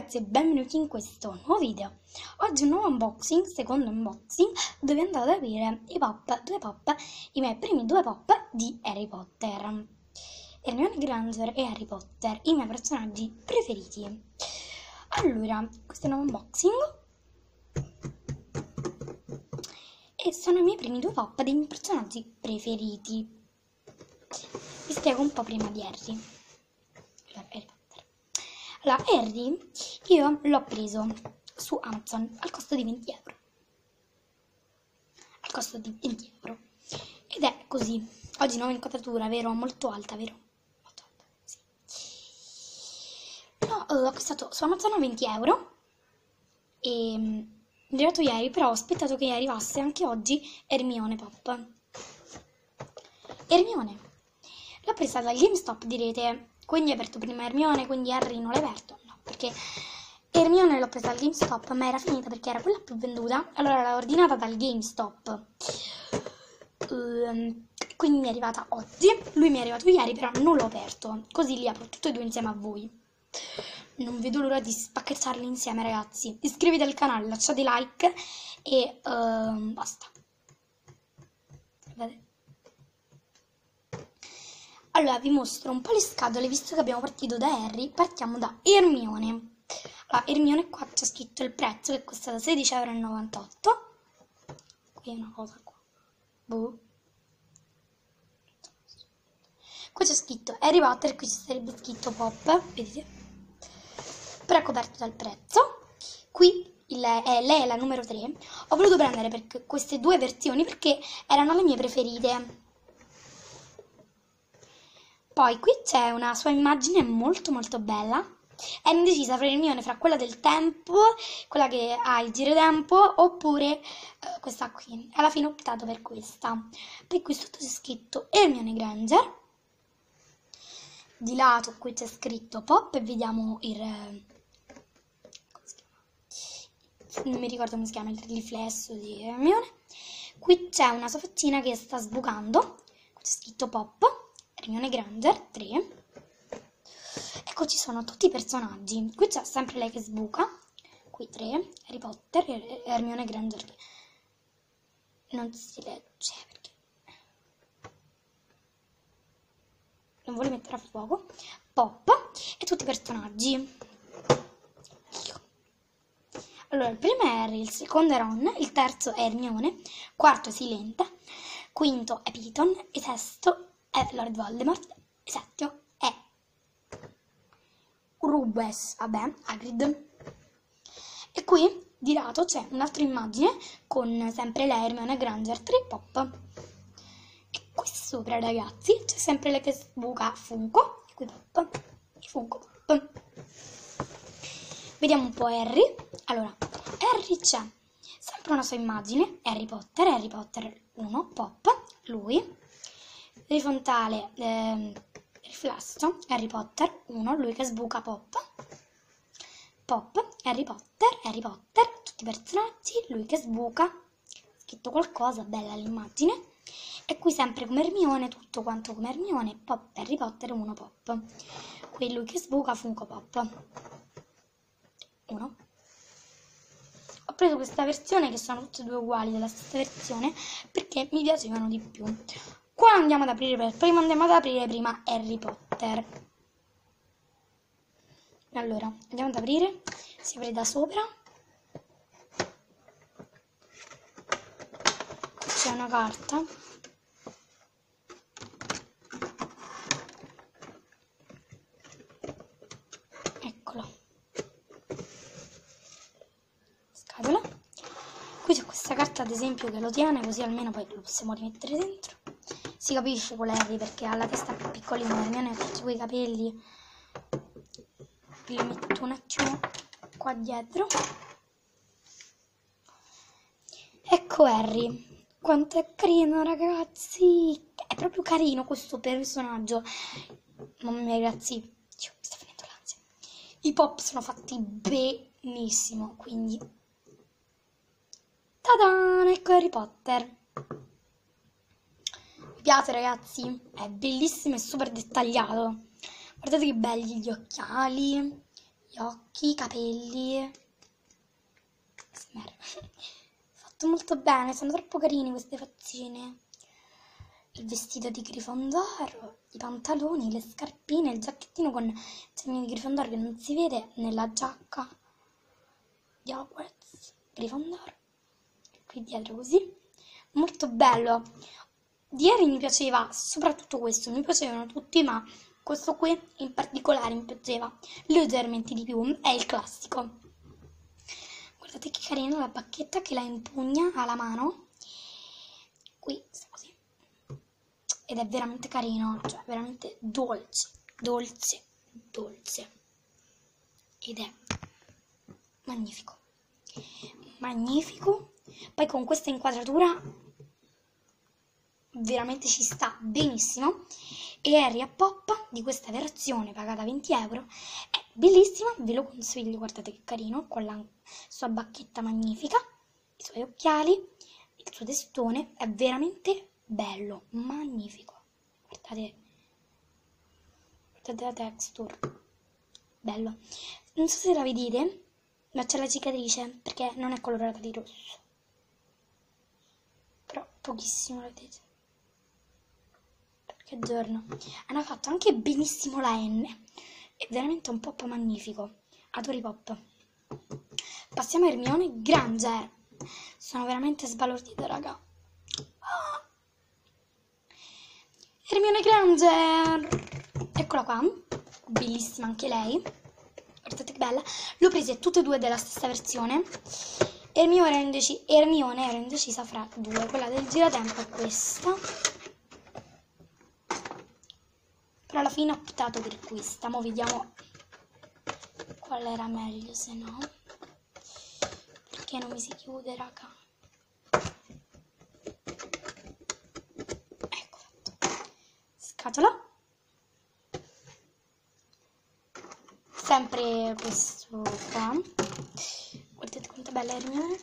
ragazzi e benvenuti in questo nuovo video. Oggi un nuovo unboxing, secondo unboxing, dove andate ad aprire i miei primi due pop di Harry Potter. Hermione Granger e Harry Potter, i miei personaggi preferiti. Allora, questo è un nuovo unboxing e sono i miei primi due pop dei miei personaggi preferiti. Vi spiego un po' prima di Harry. Allora, Harry io l'ho preso su Amazon al costo di 20 euro. Al costo di 20 euro. Ed è così. Oggi nuova inquadratura, vero? Molto alta, vero? Molto alta, sì. No, l'ho acquistato su Amazon a 20 euro. E è arrivato ieri, però ho aspettato che arrivasse anche oggi Hermione Pop. Hermione. L'ho presa dal GameStop, direte. Quindi ho aperto prima Hermione, quindi Harry non l'ho aperto? No, perché Hermione l'ho presa al GameStop, ma era finita perché era quella più venduta. Allora l'ho ordinata dal GameStop. Quindi mi è arrivata oggi. Lui mi è arrivato ieri, però non l'ho aperto. Così li apro tutti e due insieme a voi. Non vedo l'ora di spacchettarli insieme, ragazzi. Iscrivetevi al canale, lasciate like e basta. Vedete? Allora, vi mostro un po' le scatole, visto che abbiamo partito da Harry, partiamo da Hermione. Allora, Hermione qua c'è scritto il prezzo, che costa 16,98 euro. Qui è una cosa qua. Boh. Qui c'è scritto Harry Potter, qui ci sarebbe scritto Pop, vedete? Però è coperto dal prezzo. Qui lei è la numero 3. Ho voluto prendere queste due versioni perché erano le mie preferite. Poi qui c'è una sua immagine molto molto bella. È indecisa fra Hermione, fra quella del tempo, quella che ha il girotempo, oppure questa qui. Alla fine ho optato per questa. Poi qui sotto c'è scritto Hermione Granger. Di lato qui c'è scritto Pop e vediamo il... come si chiama? Non mi ricordo come si chiama, il riflesso di Hermione. Qui c'è una sua faccina che sta sbucando. Qui c'è scritto Pop. Hermione Granger 3. Ecco, ci sono tutti i personaggi. Qui c'è sempre lei che sbuca. Qui 3, Harry Potter e Hermione Granger. Non si legge perché non vuole mettere a fuoco. Pop e tutti i personaggi. Allora, il primo è Harry, il secondo è Ron, il terzo è Hermione, quarto è Silente, quinto è Piton e sesto è Lord Voldemort e settimo è Rubes, vabbè, Hagrid. E qui di lato c'è un'altra immagine con sempre lei, Hermione Granger, 3 Pop. E qui sopra, ragazzi, c'è sempre lei che sbuca Funko, e qui Pop, e Funko Pop. Vediamo un po' Harry. Allora, Harry c'è sempre una sua immagine, Harry Potter 1, Pop, lui. Rifontale, riflesso, Harry Potter 1, lui che sbuca Pop, Harry Potter, tutti i personaggi, lui che sbuca, scritto qualcosa, bella l'immagine, e qui sempre come Hermione, tutto quanto come Hermione, Pop, Harry Potter 1, Pop, qui lui che sbuca, Funko Pop, 1. Ho preso questa versione, che sono tutte e due uguali della stessa versione, perché mi piacevano di più. Qua andiamo ad aprire prima Harry Potter. Allora, andiamo ad aprire, si apre da sopra. Qui c'è una carta. Eccolo. Scatola. Qui c'è questa carta, ad esempio, che lo tiene, così almeno poi lo possiamo rimettere dentro. Si capisce con Harry perché ha la testa più piccolina, Hermione ha tutti quei capelli. Vi li metto un attimo qua dietro. Ecco Harry, quanto è carino, ragazzi. È proprio carino questo personaggio. Mamma mia, ragazzi, mi sta finendo l'ansia. I pop sono fatti benissimo, quindi tada, ecco Harry Potter. Mi piace, ragazzi, è bellissimo e super dettagliato. Guardate che belli gli occhiali, gli gli occhi, i capelli. Fatto molto bene, sono troppo carini queste faccine. Il vestito di Grifondoro, i pantaloni, le scarpine, il giacchettino con il segno di Grifondoro che non si vede nella giacca di Hogwarts, Grifondoro. Qui dietro così. Molto bello. Di Harry mi piaceva soprattutto questo, mi piacevano tutti, ma questo qui in particolare mi piaceva leggermente di più, è il classico. Guardate che carina la bacchetta che la impugna alla mano, qui così, ed è veramente carino, cioè veramente dolce, dolce, dolce, ed è magnifico, magnifico. Poi con questa inquadratura veramente ci sta benissimo. E Harry a Pop di questa versione pagata 20 euro è bellissima, ve lo consiglio, guardate che carino, con la sua bacchetta magnifica, i suoi occhiali, il suo testone, è veramente bello, magnifico. Guardate la texture, bello. Non so se la vedete, ma c'è la cicatrice perché non è colorata di rosso, però pochissimo, la vedete? Che giorno. Hanno fatto anche benissimo la N. È veramente un pop magnifico. Adoro i pop. Passiamo a Hermione Granger. Sono veramente sbalordita, raga. Hermione Granger. Eccola qua. Bellissima anche lei. Guardate che bella. Le ho prese tutte e due della stessa versione. Hermione era indecisa fra due. Quella del giratempo è questa. Però alla fine ho optato per questa. Mo' vediamo qual era meglio, se no. Perché non mi si chiude, raga. Ecco fatto. Scatola. Sempre questo qua. Guardate quanto bella Hermione.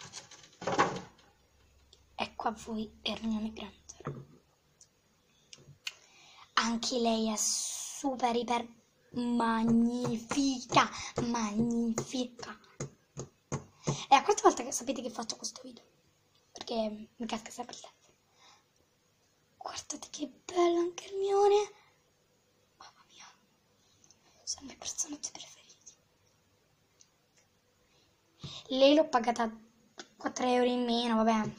Ecco a voi Hermione Granger. Anche lei è super iper magnifica, magnifica. È la quarta volta che sapete che faccio questo video, perché mi casca sempre il telefono. Guardate che bella anche Hermione. Mamma mia, sono i miei personaggi preferiti. Lei l'ho pagata 4 euro in meno, vabbè.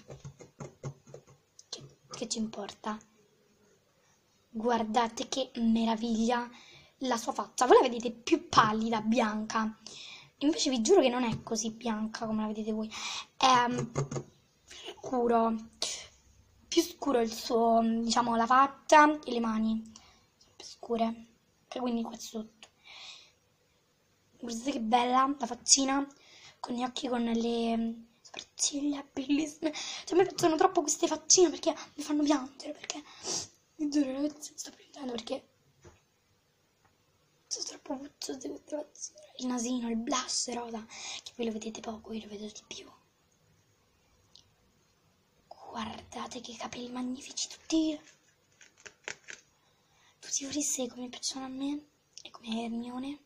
Che ci importa? Guardate che meraviglia la sua faccia. Voi la vedete più pallida, bianca. Invece vi giuro che non è così bianca come la vedete voi. È scuro. Più scuro il suo, diciamo, la faccia e le mani. Sono più scure. E quindi qua sotto. Guardate che bella la faccina. Con gli occhi, con le sopracciglia bellissime. Cioè a me piacciono troppo queste faccine perché mi fanno piangere. Perché... mi giuro, ragazzi, sto piangendo perché sono troppo pucciose queste faccine. Il nasino, il blush rosa, che voi lo vedete poco, io lo vedo di più. Guardate che capelli magnifici, tutti frissi come piacciono a me e come Hermione.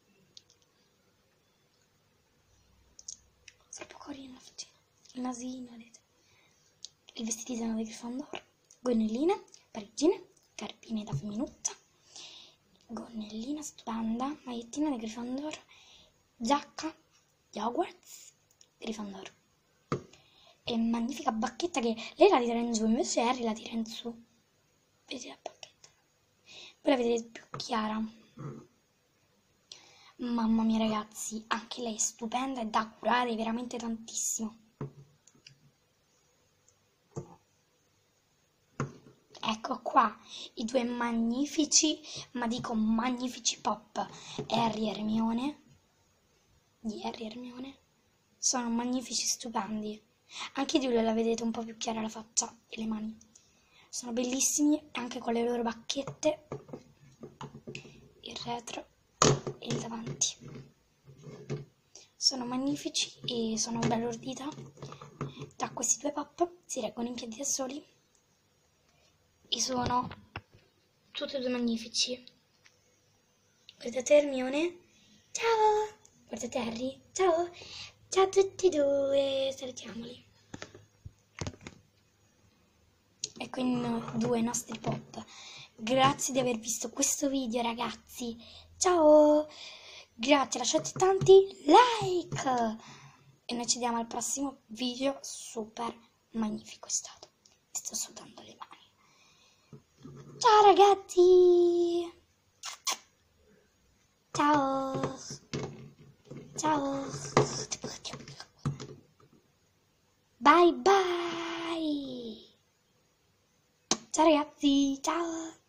Troppo carina la faccina. Il nasino, vedete. I vestiti sono di Grifondoro, gonnelline, parigine, carpine da femminuccia, gonnellina stupenda, magliettina di Grifondoro, giacca di Hogwarts, Grifondoro. E magnifica bacchetta che lei la tira in giù, invece Harry la tira in su. Vedete la bacchetta? Voi la vedete più chiara. Mamma mia ragazzi, anche lei è stupenda e da curare veramente tantissimo. Ecco qua i due magnifici, ma dico magnifici pop Harry e Hermione. Di Harry e Hermione. Sono magnifici, stupendi. Anche di lui la vedete un po' più chiara la faccia e le mani. Sono bellissimi anche con le loro bacchette. Il retro e il davanti. Sono magnifici e sono bella ordita. Da questi due pop si reggono in piedi da soli. E sono tutti e due magnifici. Guardate Hermione. Ciao! Guardate Harry, ciao, ciao a tutti e due, salutiamoli. Ecco in due i nostri pop. Grazie di aver visto questo video ragazzi, ciao, grazie, lasciate tanti like e noi ci vediamo al prossimo video, super magnifico è stato, mi sto sudando le mani. Ciao ragazzi, ciao, ciao, bye bye, ciao ragazzi, ciao.